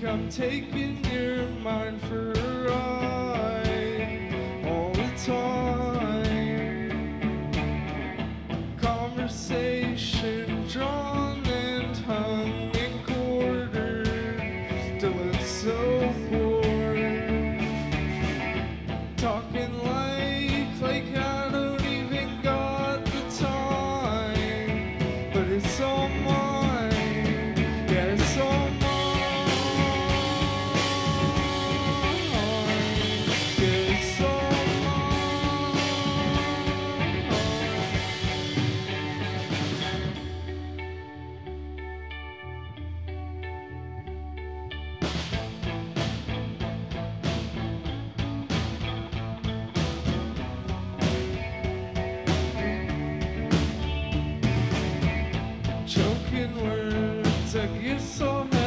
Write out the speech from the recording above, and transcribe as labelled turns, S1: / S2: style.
S1: I'm taking your mind for a ride all the time. Conversation drawn and hung in quarters till it's so bored. Talking like I don't even got the time, but it's all mine. Yeah, it's all mine. Yeah, it's all choking words, I guess I'll have